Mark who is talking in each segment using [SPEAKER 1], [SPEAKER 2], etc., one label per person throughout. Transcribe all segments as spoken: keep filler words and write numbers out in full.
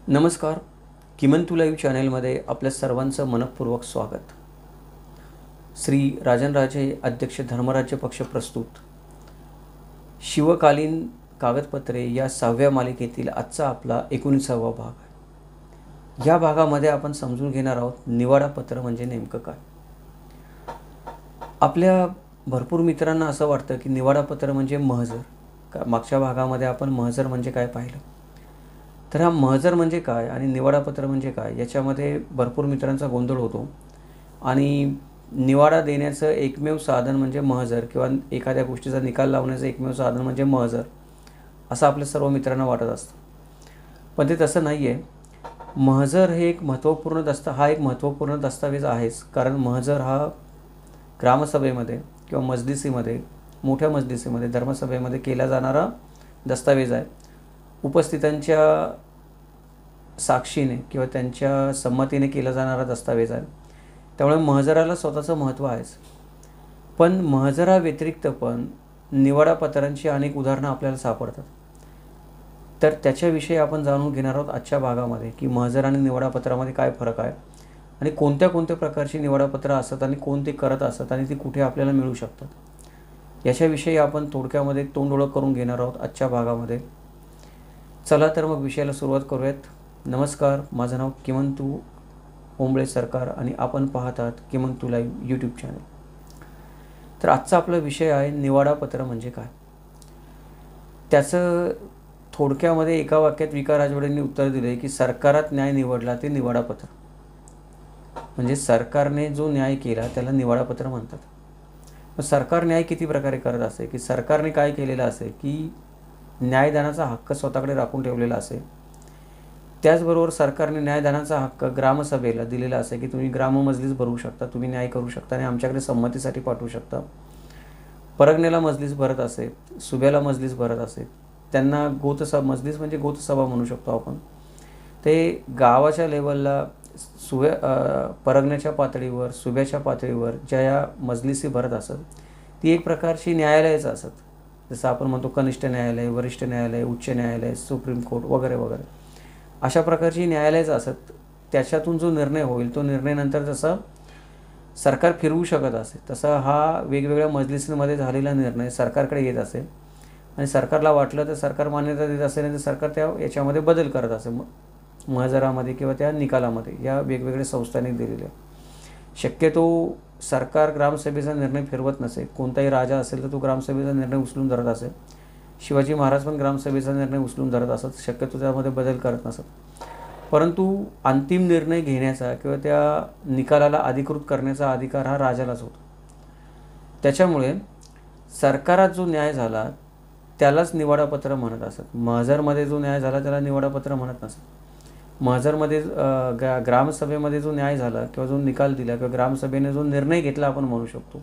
[SPEAKER 1] नमस्कार. किमंतू लाईव्ह चॅनेलमध्ये आपल्या सर्वांचं मनःपूर्वक स्वागत. श्री राजनराजे अध्यक्ष धर्मराज्य पक्ष प्रस्तुत शिवकालीन कागदपत्रे या सहाव्या मालिकेतील आजचा आपला एकोणीसावा भाग आहे. या भागामध्ये आपण समजून घेणार आहोत निवाडा पत्र म्हणजे नेमकं काय. आपल्या भरपूर मित्रांना असं वाटतं की निवाडा पत्र म्हणजे महजर. का मागच्या भागामध्ये आपण महजर म्हणजे काय पाहिलं. तर हा महजर म्हणजे काय आणि निवाडा पत्र म्हणजे काय याच्यामध्ये भरपूर मित्रांचा गोंधळ होतो. आणि निवाडा देण्याचं एकमेव साधन म्हणजे महजर किंवा एखाद्या गोष्टीचा निकाल लावण्याचं एकमेव साधन म्हणजे महजर असं आपल्या सर्व मित्रांना वाटत असतं. पण ते तसं नाही आहे. महजर हे एक महत्त्वपूर्ण दस्ता हा एक महत्त्वपूर्ण दस्तावेज आहेच. कारण महजर हा ग्रामसभेमध्ये किंवा मजलिसीमध्ये मोठ्या मजलिसीमध्ये धर्मसभेमध्ये केला जाणारा दस्तावेज आहे. उपस्थितांच्या साक्षीने किंवा त्यांच्या संमतीने केला जाणारा दस्तावेज आहे. त्यामुळे महजराला स्वतःचं महत्त्व आहेच. पण महजरा व्यतिरिक्त पण निवाडा पत्रांची अनेक उदाहरणं आपल्याला सापडतात. तर त्याच्याविषयी आपण जाणून घेणार आहोत आजच्या भागामध्ये की महजर आणि निवाडा पत्रामध्ये काय फरक आहे आणि कोणत्या कोणत्या प्रकारची निवाडा पत्र असतात आणि कोण ते करत असतात आणि ती कुठे आपल्याला मिळू शकतात याच्याविषयी आपण थोडक्यामध्ये तोंड ओळख करून घेणार आहोत आजच्या भागामध्ये. चला तर मग विषयाला सुरुवात करूयात. नमस्कार, माझं नाव किमंतू ओंबळे सरकार आणि आपण पाहत आहात किमंतू लाईव्ह यूट्यूब चॅनल. तर आजचा आपला विषय आहे निवाडा पत्र म्हणजे काय. त्याचं थोडक्यामध्ये एका वाक्यात विका राजवाडेंनी उत्तर दिले की सरकारात न्याय निवडला ते निवाडा पत्र. म्हणजे सरकारने जो न्याय केला त्याला निवाडा पत्र म्हणतात. मग सरकार न्याय किती प्रकारे करत असे की सरकारने काय केलेलं असे की न्यायदानाचा हक्क स्वतःकडे राखून ठेवलेला असेल. त्याचबरोबर सरकारने न्यायदानाचा हक्क ग्रामसभेला दिलेला असेल की तुम्ही ग्राममजलीस भरवू शकता, तुम्ही न्याय करू शकता आणि आमच्याकडे संमतीसाठी पाठवू शकता. परगणेला मजलीस भरत असेल, सुब्याला मजलीस भरत असेल, त्यांना गोतसभा मजलीस म्हणजे गोतसभा म्हणू शकतो आपण. ते गावाच्या लेवलला सुब्या परगण्याच्या पातळीवर सुब्याच्या पातळीवर ज्या या मजलिसी भरत असत ती एक प्रकारची न्यायालयच असत. जसं आपण म्हणतो कनिष्ठ न्यायालय, वरिष्ठ न्यायालय, उच्च न्यायालय, सुप्रीम कोर्ट वगैरे वगैरे अशा प्रकारची न्यायालयच असत. त्याच्यातून जो निर्णय होईल तो निर्णय नंतर जसं सरकार फिरवू शकत असेल तसा हा वेगवेगळ्या मजलिसींमध्ये झालेला निर्णय सरकारकडे येत असेल आणि सरकारला वाटलं तर सरकार मान्यता देत असेल आणि सरकार त्या याच्यामध्ये बदल करत असेल महजरामध्ये किंवा त्या निकालामध्ये या वेगवेगळ्या संस्थांनी दिलेल्या. शक्यतो सरकार ग्रामसभेचा निर्णय फिरवत नसे. कोणताही राजा असेल तर तो ग्रामसभेचा निर्णय उचलून धरत असेल. शिवाजी महाराज पण ग्रामसभेचा निर्णय उचलून धरत असत. शक्यतो त्यामध्ये बदल करत नसत. परंतु अंतिम निर्णय घेण्याचा किंवा त्या निकालाला अधिकृत करण्याचा अधिकार हा राजालाच होतो. त्याच्यामुळे सरकारात जो न्याय झाला त्यालाच निवाडापत्र म्हणत असत. महजरमध्ये जो न्याय झाला त्याला निवाडापत्र म्हणत नसत. महजरमध्ये ग्रा ग्रामसभेमध्ये जो न्याय झाला किंवा जो निकाल दिला किंवा ग्रामसभेने जो निर्णय घेतला आपण म्हणू शकतो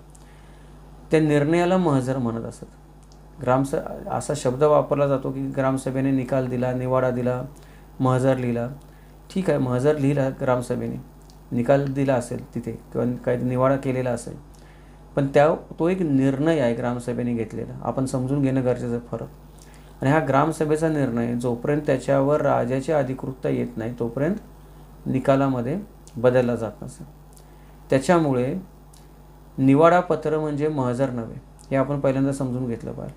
[SPEAKER 1] त्या निर्णयाला महजर म्हणत असत. ग्रामस असा शब्द वापरला जातो की ग्रामसभेने निकाल दिला, निवाडा दिला, महजर लिहिला. ठीक आहे, महजर लिहिला ग्रामसभेने, निकाल दिला असेल तिथे किंवा काही निवाडा केलेला असेल, पण त्या तो एक निर्णय आहे ग्रामसभेने घेतलेला. आपण समजून घेणं गरजेचं फरक. आणि हा ग्रामसभेचा निर्णय जोपर्यंत त्याच्यावर राजाची अधिकृतता येत नाही तोपर्यंत निकालामध्ये बदलला जात नसेल. त्याच्यामुळे निवाडा पत्र म्हणजे महजर नव्हे हे आपण पहिल्यांदा समजून घेतलं पाहिजे.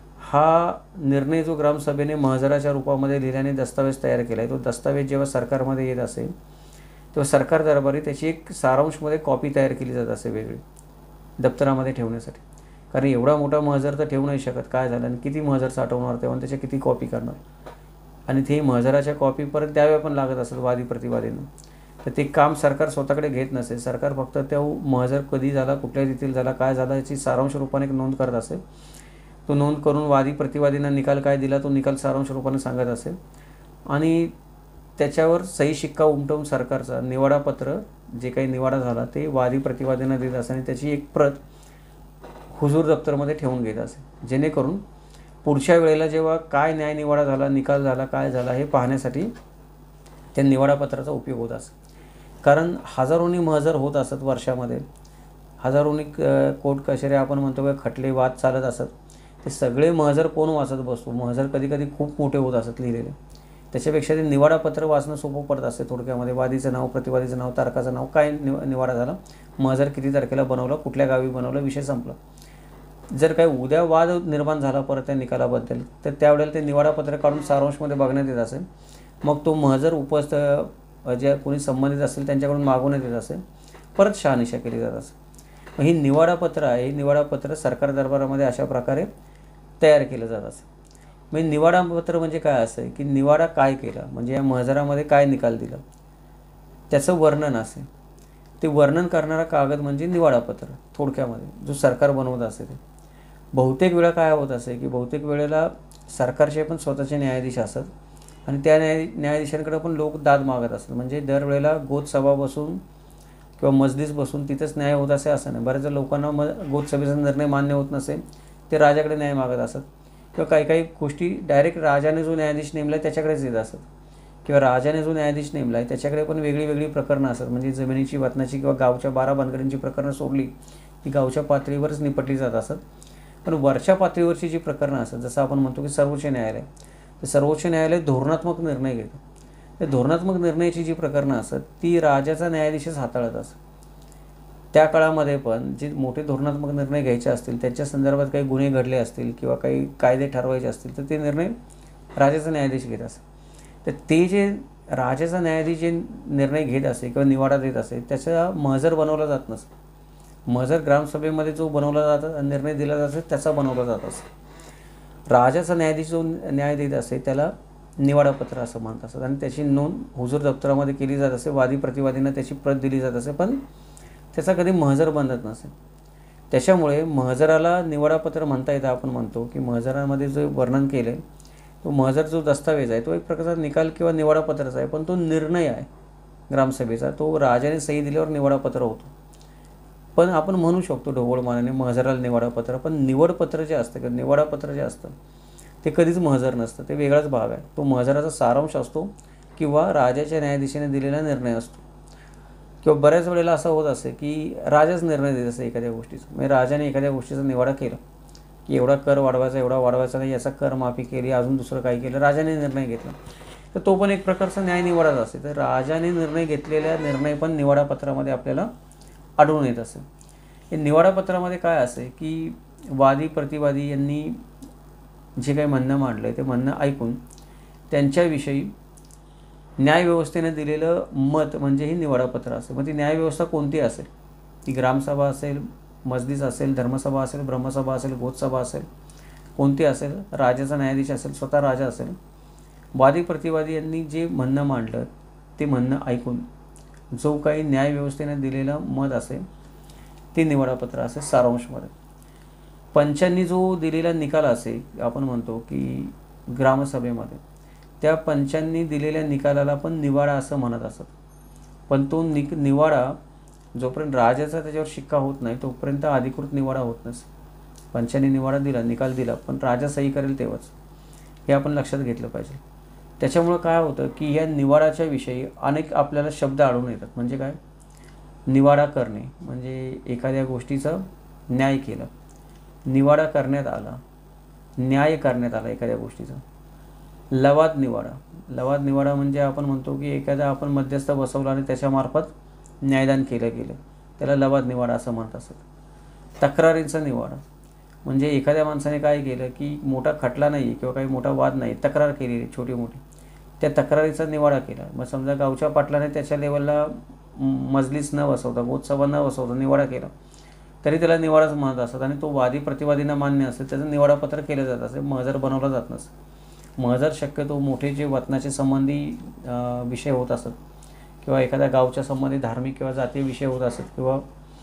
[SPEAKER 1] हा निर्णय जो ग्रामसभेने महजराच्या रूपामध्ये लिहिल्याने दस्तावेज तयार केला आहे तो दस्तावेज जेव्हा सरकारमध्ये येत असेल तेव्हा सरकार दरबारी त्याची एक सारांशमध्ये कॉपी तयार केली जात असे वेगळी दप्तरामध्ये ठेवण्यासाठी. कारण एवढा मोठा महजर तर ठेवू नाही शकत. काय झालं आणि किती महजर साठवणार तेव्हा त्याच्या किती कॉपी करणार आणि ते महजराच्या कॉपी परत द्याव्या पण लागत असेल वादी प्रतिवादीनं. तर ते काम सरकार स्वतःकडे घेत नसेल. सरकार फक्त त्या महजर कधी झाला, कुठल्या रीतीला झाला, काय झाला याची सारांश रूपाने एक नोंद करत असेल. तो नोंद करून वादी प्रतिवादींना निकाल काय दिला तो निकाल सारांश रूपाने सांगत असेल आणि त्याच्यावर सही शिक्का उमटवून सरकारचा निवाडापत्र जे काही निवाडा झाला ते वादी प्रतिवादींना दिलं असेल आणि त्याची एक प्रत हुजूर दप्तरमध्ये ठेवून घेत असेल जेणेकरून पुढच्या वेळेला जेव्हा काय न्याय निवाडा झाला, निकाल झाला, काय झाला हे पाहण्यासाठी त्या निवाडापत्राचा उपयोग होत असेल. कारण हजारोनी महजर होत असत वर्षामध्ये. हजारोनी कोर्ट कचेऱ्या आपण म्हणतो का खटले वाद चालत असत. ते सगळे महजर कोण वाचत बसतो. महजर कधी कधी खूप मोठे होत असत लिहिलेले. त्याच्यापेक्षा ते निवाडापत्र वाचणं सोपं पडत असते थोडक्यामध्ये. वादीचं नाव, प्रतिवादीचं नाव, तारखाचं नाव, काय नि निवाडा झाला, महजर किती तारखेला बनवलं, कुठल्या गावी बनवलं, विषय संपला. जर काही उद्या वाद निर्माण झाला परत त्या निकालाबद्दल, तर त्यावेळेला ते निवाडापत्र काढून सारांशमध्ये बघण्यात येत असेल. मग तो महजर उपस्थ जे कोणी संबंधित असेल त्यांच्याकडून मागवण्यात येत असेल, परत शहानिशा केली जात असेल. मग ही निवाडापत्र आहे, निवाडापत्र सरकार दरबारामध्ये अशा प्रकारे तयार केलं जात असेल. म्हणजे निवाडापत्र म्हणजे काय असं आहे की निवाडा काय केला, म्हणजे या महजरामध्ये काय निकाल दिला, त्याचं वर्णन असेल. ते वर्णन करणारा कागद म्हणजे निवाडापत्र थोडक्यामध्ये, जो सरकार बनवत असे. ते बहुतेक वेळा काय होत असे की बहुतेक वेळेला सरकारचे पण स्वतःचे न्यायाधीश असतात आणि त्या न्याय न्यायाधीशांकडे पण लोक दाद मागत असतात. म्हणजे दरवेळेला गोदसभा बसून किंवा मजलिस बसून तिथंच न्याय होत असे असं नाही. बऱ्याच लोकांना म गोदसभेचा निर्णय मान्य होत नसेल, ते राजाकडे न्याय मागत असतात. किंवा काही काही गोष्टी डायरेक्ट राजाने जो न्यायाधीश नेमला आहे त्याच्याकडेच येत असतात. किंवा राजाने जो न्यायाधीश नेमला आहे त्याच्याकडे पण वेगळी वेगळी प्रकरणं असतात. म्हणजे जमिनीची, वतनाची किंवा गावच्या बारा भानगडींची प्रकरणं सोडली की गावच्या पातळीवरच निपटली जात असतात. पण वरच्या पातळीवरची जी प्रकरणं असतात, जसं आपण म्हणतो की सर्वोच्च न्यायालय, तर सर्वोच्च न्यायालय धोरणात्मक निर्णय घेतं. त्या धोरणात्मक निर्णयाची जी प्रकरणं असतात ती राजाचा न्यायाधीशच हाताळत असतात. त्या काळामध्ये पण जे मोठे धोरणात्मक निर्णय घ्यायचे असतील, त्यांच्या संदर्भात काही गुन्हे घडले असतील किंवा काही कायदे ठरवायचे असतील, तर ते निर्णय राजाचा न्यायाधीश घेत असे. तर ते जे राजाचा न्यायाधीश जे निर्णय घेत असे किंवा निवाडा देत असे, त्याचा महजर बनवला जात नसे. महजर ग्रामसभेमध्ये जो बनवला जात निर्णय दिला जात असे त्याचा बनवला जात असे. राजाचा न्यायाधीश जो न्याय देत असे त्याला निवाडापत्र असं म्हणत असतात आणि त्याची नोंद हुजूर दप्तरामध्ये केली जात असे. वादी प्रतिवादींना त्याची प्रत दिली जात असे, पण त्याचा कधी महजर बनत नसे. त्याच्यामुळे महजराला निवाडापत्र म्हणता येतं. आपण म्हणतो की महजरामध्ये जो वर्णन केलं आहे तो महजर जो दस्तावेज आहे तो एक प्रकारचा निकाल किंवा निवाडापत्रच आहे, पण तो निर्णय आहे ग्रामसभेचा. तो राजाने सही दिल्यावर निवाडापत्र होतो. पण आपण म्हणू शकतो ढोबळमानाने महजराला निवाडापत्र, पण निवडपत्र जे असतं किंवा निवाडापत्र जे असतं ते कधीच महजर नसतं. ते वेगळाच भाग आहे. तो महजराचा सारांश असतो किंवा राजाच्या न्यायाधीशाने दिलेला निर्णय असतो. किंवा बऱ्याच वेळेला असं होत असे की राजाच निर्णय देत असे एखाद्या गोष्टीचा. म्हणजे राजाने एखाद्या गोष्टीचा निवाडा केला की एवढा कर वाढवायचा, एवढा वाढवायचा नाही, याचा कर माफी केली, अजून दुसरं काही केलं, राजाने निर्णय घेतला, तर तो पण एक प्रकारचा न्याय निवाडाच असे. तर राजाने निर्णय घेतलेला निर्णय पण निवाडापत्रामध्ये आपल्याला आढळून येत असे. हे निवाडापत्रामध्ये काय असे की वादी प्रतिवादी यांनी जे काही म्हणणं मांडलं आहे ते म्हणणं ऐकून त्यांच्याविषयी न्यायव्यवस्थेने दिलेलं मत म्हणजे ही निवाडापत्र असेल. मग ती न्यायव्यवस्था कोणती असेल, ती ग्रामसभा असेल, मजलिस असेल, धर्मसभा असेल, ब्रह्मसभा असेल, गोदसभा असेल, कोणती असेल, राजाचा न्यायाधीश असेल, स्वतः राजा असेल, वादी प्रतिवादी यांनी जे म्हणणं मांडलं ते म्हणणं ऐकून जो काही न्यायव्यवस्थेने दिलेलं मत असेल ते निवाडापत्र असेल सारांशमध्ये. पंचांनी जो दिलेला निकाल असेल, आपण म्हणतो की ग्रामसभेमध्ये त्या पंचांनी दिलेल्या निकालाला पण निवाडा असं म्हणत असत. पण तो नि निवाडा जोपर्यंत राजाचा त्याच्यावर शिक्का होत नाही तोपर्यंत अधिकृत निवाडा होत नसे. पंचांनी निवाडा दिला, निकाल दिला, पण राजा सही करेल तेव्हाच, हे आपण लक्षात घेतलं पाहिजे. त्याच्यामुळं काय होतं की या निवाडाच्या विषयी अनेक आपल्याला शब्द आढळून येतात. म्हणजे काय, निवाडा करणे म्हणजे एखाद्या गोष्टीचं न्याय केलं, निवाडा करण्यात आला, न्याय करण्यात आला एखाद्या गोष्टीचा. लवाद निवाडा, लवाद निवाडा म्हणजे आपण म्हणतो की एखादा आपण मध्यस्थ बसवला आणि त्याच्यामार्फत न्यायदान केलं गेलं, त्याला लवाद निवाडा असं म्हणत असत. तक्रारींचा निवाडा म्हणजे एखाद्या माणसाने काय केलं की मोठा खटला नाही किंवा काही मोठा वाद नाही, तक्रार केलेली छोटी मोठी, त्या तक्रारीचा निवाडा केला. मग समजा गावच्या पाटलाने त्याच्या लेवलला मजलिस न बसवता, गोदसभा न बसवता निवाडा केला तरी त्याला निवाडाच म्हणत असतात. आणि तो वादी प्रतिवादींना मान्य असेल त्याचं निवाडापत्र केलं जात असेल, महजर बनवला जात नसे. महजर शक्यतो मोठे जे वतनाचे संबंधी विषय होत असत किंवा एखाद्या गावच्या संबंधी धार्मिक किंवा जातीय विषय होत असत किंवा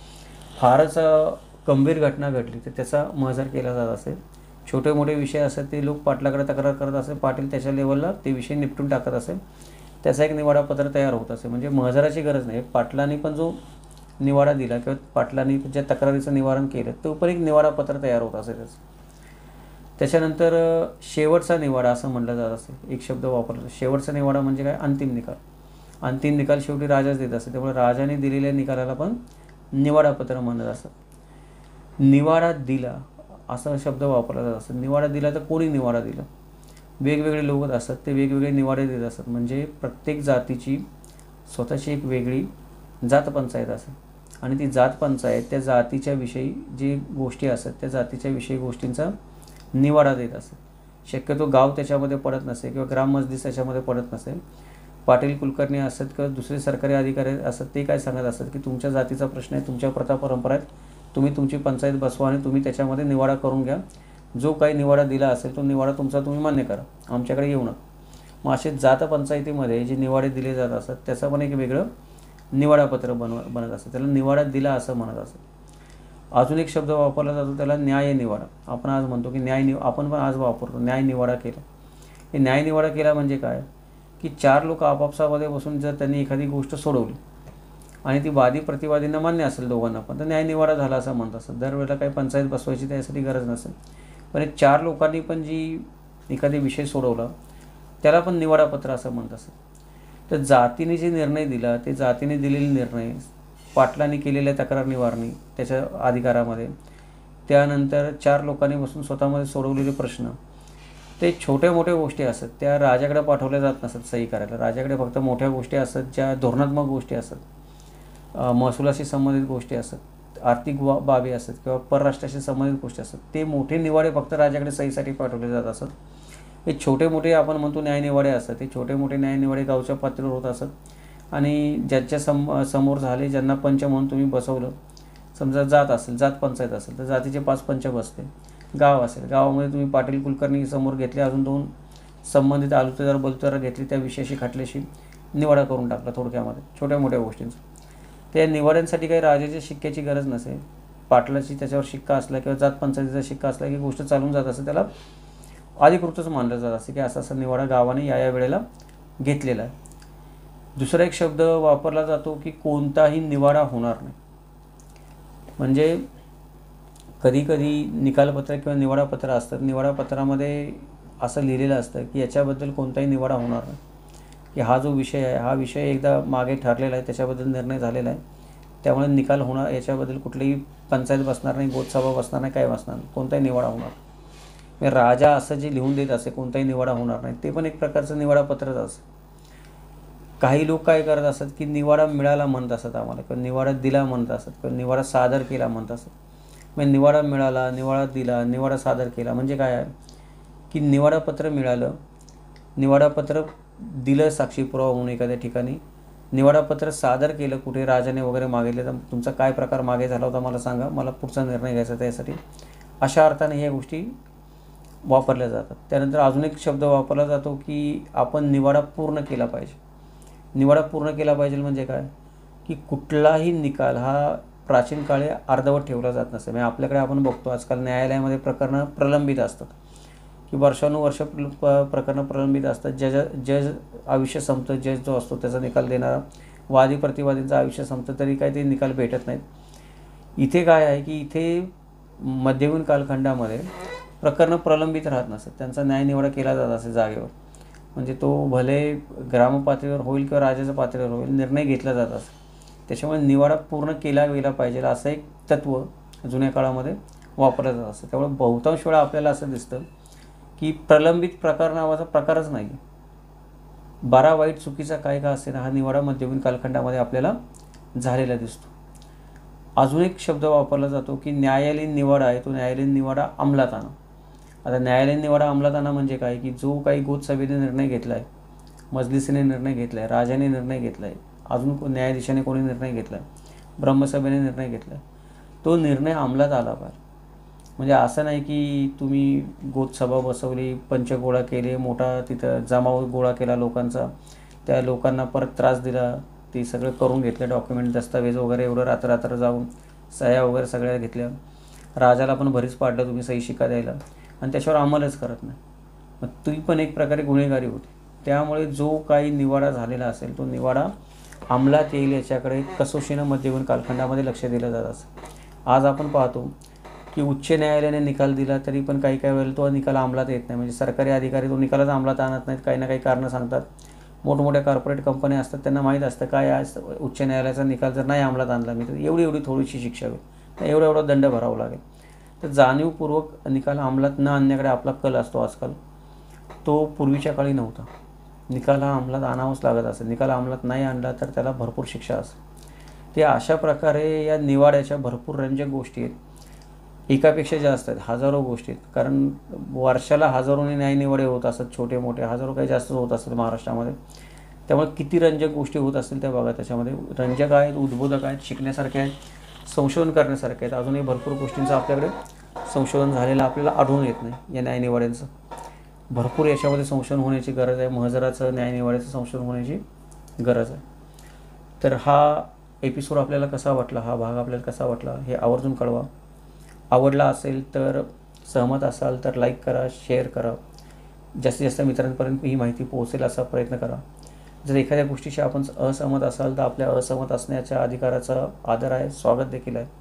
[SPEAKER 1] फारच गंभीर घटना घडली तर त्याचा महजर केला जात असेल. छोटे मोठे विषय असतात ते लोक पाटलाकडे तक्रार करत असेल, पाटील त्याच्या लेवलला ते विषय निपटून टाकत असेल, त्याचा एक निवाडापत्र तयार होत असेल. म्हणजे महजराची गरज नाही. पाटलांनी पण जो निवाडा दिला किंवा पाटलांनी ज्या तक्रारीचं निवारण केलं तो पण एक निवाडापत्र तयार होत असेल त्याचं. त्याच्यानंतर शेवटचा निवाडा असं म्हटलं जात असे, एक शब्द वापरला. शेवटचा निवाडा म्हणजे काय, अंतिम निकाल. अंतिम निकाल शेवटी राजाच देत असते, त्यामुळे राजाने दिलेल्या निकालाला पण निवाडापत्र म्हणत असत. निवाडा दिला असा शब्द वापरला जात असतो. निवाडा दिला तर कोणी निवाडा दिला, वेगवेगळे लोक असतात ते वेगवेगळे निवाडे देत असतात. म्हणजे प्रत्येक जातीची स्वतःची एक वेगळी जात पंचायत असते आणि ती जात पंचायत त्या जातीच्या विषयी जी गोष्टी असतात त्या जातीच्या विषयी गोष्टींचा निवाडा देत असते. शक्यतो गाव त्याच्यामध्ये पडत नसेल किंवा ग्राममजलीस त्याच्यामध्ये पडत नसेल. पाटील कुलकर्णी असतात किंवा दुसरे सरकारी अधिकारी असतात ते काय सांगत असतात की तुमच्या जातीचा प्रश्न आहे, तुमच्या प्रथा परंपरा आहेत, तुम्ही तुमची पंचायत बसवा आणि तुम्ही त्याच्यामध्ये निवाडा करून घ्या. जो काही निवाडा दिला असेल तो निवाडा तुमचा तुम्ही मान्य करा, आमच्याकडे येऊ नका. मग असे जात पंचायतीमध्ये जे निवाडे दिले जात असतात त्याचं पण एक वेगळं निवाडापत्र बनव बनत असतं. त्याला निवाडा दिला असं म्हणत असतं. अजून एक शब्द वापरला जातो त्याला न्याय निवाडा. आपण आज म्हणतो की न्याय निव आपण पण आज वापरतो न्याय निवाडा केला. हे न्याय निवाडा केला म्हणजे काय की चार लोक आपापसामध्ये बसून जर त्यांनी एखादी गोष्ट सोडवली आणि ती वादी प्रतिवादींना मान्य असेल दोघांना पण तर न्याय निवाडा झाला असं म्हणत असतं. दरवेळेला काही पंचायत बसवायची त्यासाठी गरज नसेल. पण एक चार लोकांनी पण जी एखादी विषय सोडवला त्याला पण निवाडापत्र असं म्हणत असतं. तर जातीने जे निर्णय दिला ते जातीने दिलेले निर्णय, पाटलांनी केलेल्या तक्रार निवारणी त्याच्या अधिकारामध्ये, त्यानंतर चार लोकांनी बसून स्वतःमध्ये सोडवलेले प्रश्न, ते छोट्या मोठ्या गोष्टी असतात त्या राजाकडे पाठवल्या जात नसतात सही करायला. राजाकडे फक्त मोठ्या गोष्टी असतात ज्या धोरणात्मक गोष्टी असतात, महसुलाशी संबंधित गोष्टी असतात, आर्थिक वा बाबी असतात किंवा परराष्ट्राशी संबंधित गोष्टी असतात. ते मोठे निवाडे फक्त राजाकडे सहीसाठी पाठवले जात असतात. हे छोटे मोठे आपण म्हणतो न्यायनिवाडे असतात. ते छोटे मोठे न्यायनिवाडे गावच्या पातळीवर होत असतात आणि ज्याच्या सम समोर झाले ज्यांना पंच म्हणून तुम्ही बसवलं, समजा जात असेल, जात पंचायत असेल तर जातीचे पाच पंच बसते. गाव असेल, गावामध्ये तुम्ही पाटील कुलकर्णी समोर घेतले, अजून दोन संबंधित आलुतेदार बलुतेदार घेतली, त्या विषयाशी खटल्याशी निवाडा करून टाकला थोडक्यामध्ये छोट्या मोठ्या गोष्टींचा. त्या निवाड्यांसाठी काही राजाच्या शिक्क्याची गरज नसेल. पाटलाची त्याच्यावर शिक्का असला किंवा जात पंचायतीचा शिक्का असला की गोष्ट चालून जात असते, त्याला अधिकृतच मानलं जात असते की असा असा निवाडा गावाने या या वेळेला घेतलेला आहे. दुसरा एक शब्द वापरला जातो की कोणताही निवाडा होणार नाही. म्हणजे कधी कधी निकालपत्र किंवा निवाडापत्र असतात, निवाडापत्रामध्ये असं लिहिलेलं असतं की याच्याबद्दल कोणताही निवाडा होणार नाही, की हा जो विषय आहे हा विषय एकदा मागे ठरलेला आहे, त्याच्याबद्दल निर्णय झालेला आहे, त्यामुळे निकाल होणार, याच्याबद्दल कुठलीही पंचायत बसणार नाही, गोतसभा बसणार नाही, काय बसणार नाही, कोणताही निवाडा होणार. म्हणजे राजा असं जे लिहून देत असे कोणताही निवाडा होणार नाही, ते पण एक प्रकारचं निवाडापत्रच असतं. काही लोक काय करत असतात की निवाडा मिळाला म्हणत असतात आम्हाला, किंवा निवाडा दिला म्हणत असतात, किंवा निवाडा सादर केला म्हणत असतात. म्हणजे निवाडा मिळाला, निवाडा दिला, निवाडा सादर केला म्हणजे काय आहे की निवाडापत्र मिळालं, निवाडापत्र दिलं साक्षी पुरावा म्हणून एखाद्या ठिकाणी, निवाडापत्र सादर केलं कुठे राजाने वगैरे मागितले तर तुमचा काय प्रकार मागे झाला होता मला सांगा, मला पुढचा निर्णय घ्यायचा त्यासाठी, अशा अर्थाने ह्या गोष्टी वापरल्या जातात. त्यानंतर अजून एक शब्द वापरला जातो की आपण निवाडा पूर्ण केला पाहिजे. निवाडा पूर्ण केला पाहिजे म्हणजे काय की कुठलाही निकाल हा प्राचीन काळी अर्धवट ठेवला जात नसे. म्हणजे आपल्याकडे आपण बघतो आजकाल न्यायालयामध्ये प्रकरणं प्रलंबित असतात की वर्षानुवर्ष प्रकरणं प्रलंबित असतात. जज जज आयुष्य संपतं, जज जो असतो त्याचा निकाल देणारा, वादी प्रतिवादींचं आयुष्य संपतं तरी काही ते निकाल भेटत नाहीत. इथे काय आहे की इथे मध्ययुगीन कालखंडामध्ये प्रकरणं प्रलंबित राहत नसतात, त्यांचा न्याय निवाडा केला जात असे जागेवर. म्हणजे तो भले ग्रामपातळीवर होईल किंवा राज्याच्या पातळीवर होईल, निर्णय घेतला जात असे. त्याच्यामुळे निवाडा पूर्ण केला गेला पाहिजे असं एक तत्त्व जुन्या काळामध्ये वापरलं जात असतं. त्यामुळे बहुतांश वेळा आपल्याला असं दिसतं की प्रलंबित प्रकार नावाचा प्रकारच नाही. बरा वाईट चुकीचा काय का असेल हा निवाडा मध्ययुगीन कालखंडामध्ये आपल्याला झालेला दिसतो. अजून एक शब्द वापरला जातो की न्यायालयीन निवाडा आहे तो न्यायालयीन निवाडा अंमलात आणा. आता न्यायालयीन निवाडा अंमलात आणा म्हणजे काय की जो काही गोतसभेने निर्णय घेतला आहे, मजलिसीने निर्णय घेतला आहे, राजाने निर्णय घेतला आहे, अजून न्यायाधीशाने कोणी निर्णय घेतला आहे, ब्रह्मसभेने निर्णय घेतला आहे, तो निर्णय अंमलात आला पाहिजे. म्हणजे असं नाही की तुम्ही गोतसभा बसवली, पंच गोळा केले, मोठा तिथं जमाव गोळा केला लोकांचा, त्या लोकांना परत त्रास दिला, ते सगळं करून घेतलं, डॉक्युमेंट दस्तावेज वगैरे एवढं रात्र रात्र जाऊन सह्या वगैरे सगळ्या घेतल्या, राजाला पण भरीच पाडलं तुम्ही सही शिक्का द्यायला आणि त्याच्यावर अंमलच करत नाही, मग ती पण एक प्रकारे गुन्हेगारी होती. त्यामुळे जो काही निवाडा झालेला असेल तो निवाडा अंमलात येईल याच्याकडे कसोशीनं मध्ययुगीन कालखंडामध्ये लक्ष दिलं जात असतं. आज आपण पाहतो की उच्च न्यायालयाने निकाल दिला तरी पण काही काही वेळेला तो निकाल अंमलात येत नाही. म्हणजे सरकारी अधिकारी तो निकालच अंमलात आणत नाहीत, काही ना काही कारणं सांगतात. मोठमोठ्या कॉर्पोरेट कंपन्या असतात त्यांना माहीत असतं काय आज उच्च न्यायालयाचा निकाल जर नाही अंमलात आणला मी तर एवढी एवढी थोडीशी शिक्षा होईल, एवढा एवढा दंड भरावा लागेल. तर जाणीवपूर्वक निकाल अंमलात न आणण्याकडे आपला कल असतो आजकाल. तो पूर्वीच्या काळी नव्हता. निकाल हा अंमलात आणावाच लागत असेल, निकाल अंमलात नाही आणला तर त्याला भरपूर शिक्षा असेल. ते अशा प्रकारे या निवाड्याच्या भरपूर रंजक गोष्टी आहेत, एकापेक्षा जास्त आहेत, हजारो गोष्टी आहेत. कारण वर्षाला हजारोने न्यायनिवाडे होत असतात, छोटे मोठे हजारो काही जास्त होत असतात महाराष्ट्रामध्ये. त्यामुळे किती रंजक गोष्टी होत असतील त्या बघा. त्याच्यामध्ये रंजक आहेत, उद्बोधक आहेत, शिकण्यासारखे आहेत, संशोधन करण्यासारखे आहेत. अजूनही भरपूर गोष्टींचं आपल्याकडे संशोधन झालेलं आपल्याला आढळून येत नाही या न्यायनिवाड्यांचं. भरपूर याच्यामध्ये संशोधन होण्याची गरज आहे. महजराचं न्यायनिवाड्याचं संशोधन होण्याची गरज आहे. तर हा एपिसोड आपल्याला कसा वाटला, हा भाग आपल्याला कसा वाटला हे आवर्जून कळवा. आवडला असेल तर, सहमत असाल तर लाईक करा, शेअर करा, जास्तीत जास्त मित्रांपर्यंत ही माहिती पोहोचेल असा प्रयत्न करा. जर एखाद्या गोष्टीशी आपण असहमत असाल तर आपल्या असहमत असण्याच्या अधिकाराचा आदर आहे, स्वागत देखील आहे.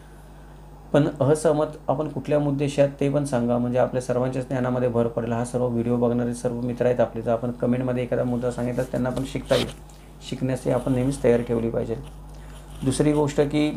[SPEAKER 1] पण असहमत आपण कुठल्या मुद्द्याशी आहात ते पण सांगा, म्हणजे आपल्या सर्वांच्याच ज्ञानामध्ये भर पडेल. हा सर्व व्हिडिओ बघणारे सर्व मित्र आहेत आपले, तर आपण कमेंटमध्ये एखादा मुद्दा सांगितला त्यांना पण शिकता येईल. शिकण्याची आपण नेहमीच तयारी ठेवली पाहिजे. दुसरी गोष्ट की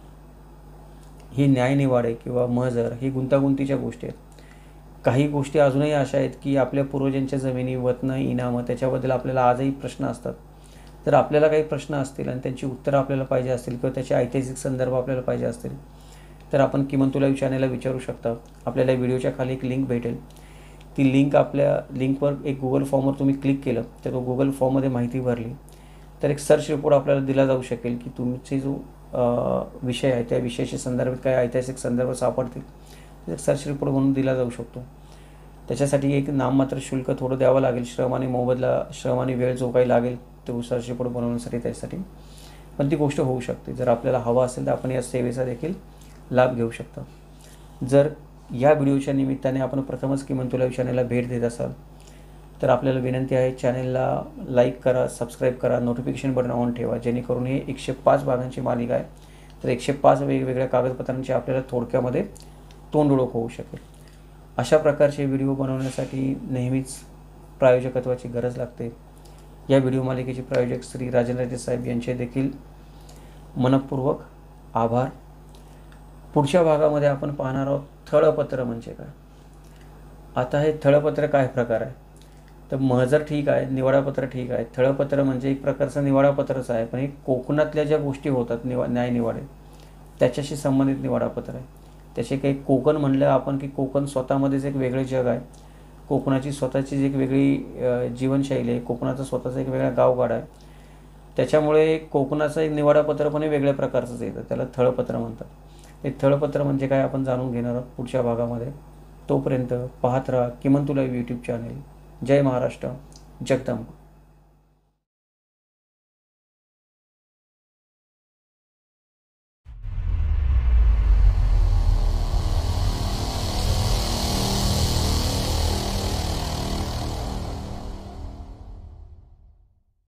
[SPEAKER 1] ही न्यायनिवाडे किंवा महजर ही गुंतागुंतीच्या गोष्टी आहेत. काही गोष्टी अजूनही अशा आहेत की आपल्या पूर्वजांच्या जमिनी, वतनं, इनामं त्याच्याबद्दल आपल्याला आजही प्रश्न असतात. जर आपल्याला काही प्रश्न असतील आणि त्यांची उत्तरं आपल्याला पाहिजे असतील किंवा त्याचे ऐतिहासिक संदर्भ आपल्याला पाहिजे असतील तर आपण किमान तुला चॅनलला विचारू शकता. आपल्याला व्हिडिओच्या खाली एक लिंक भेटेल. ती लिंक आपल्या लिंकवर एक गुगल फॉर्मवर तुम्ही क्लिक केलं तर तो गुगल फॉर्ममध्ये माहिती भरली तर एक सर्च रिपोर्ट आपल्याला दिला जाऊ शकेल की तुमचे जो विषय आहे त्या विषयाशी संदर्भित काय ऐतिहासिक संदर्भ सापडतील, एक सर्च रिपोर्ट म्हणून दिला जाऊ शकतो. त्याच्यासाठी एक नाममात्र शुल्क थोडं द्यावं लागेल, श्रम आणि मोबदला, श्रम आणि वेळ जो काही लागेल तो सर्च रिपोर्ट बनवण्यासाठी त्यासाठी. पण ती गोष्ट होऊ शकते. जर आपल्याला हवा असेल तर आपण या सेवेचा देखील लाभ घेऊ शकता. जर या व्हिडिओच्या निमित्ताने आपण प्रथमच किमान तुला चॅनलला भेट देत असाल तर आपल्याला विनंती आहे, चॅनलला लाईक करा, सबस्क्राईब करा, नोटिफिकेशन बटन ऑन ठेवा, जेणेकरून हे एकशे पाच भागांची मालिका आहे. तर एकशे पाच वेगवेगळ्या कागदपत्रांची आपल्याला थोडक्यामध्ये तोंड ओळख होऊ शकेल. अशा प्रकारचे व्हिडिओ बनवण्यासाठी नेहमीच प्रायोजकत्वाची गरज लागते. या व्हिडिओ मालिकेचे प्रायोजक श्री राजेंद्रजी साहेब यांचे देखील मनपूर्वक आभार. पुढच्या भागामध्ये आपण पाहणार आहोत थळपत्र म्हणजे काय. आता हे थळपत्र काय प्रकार आहे तर महजर ठीक आहे, निवाडापत्र ठीक आहे. थळपत्र म्हणजे एक प्रकारचं निवाडापत्रच आहे, पण हे कोकणातल्या ज्या गोष्टी होतात निवा न्यायनिवाडे त्याच्याशी संबंधित निवाडापत्र आहे. त्याचे काही कोकण म्हणलं आपण की कोकण स्वतःमध्येच एक वेगळे जग आहे. कोकणाची स्वतःचीच एक वेगळी जीवनशैली आहे. कोकणाचं स्वतःचं एक वेगळा गावगाडा आहे. त्याच्यामुळे कोकणाचं एक निवाडापत्र पण हे वेगळ्या प्रकारचंच येतं, त्याला थळपत्र म्हणतात. हे थळपत्र म्हणजे काय आपण जाणून घेणार आहोत पुढच्या भागामध्ये. तोपर्यंत पाहत राहा किमान तुला यूट्यूब चॅनल. जय महाराष्ट्र, जगदंब.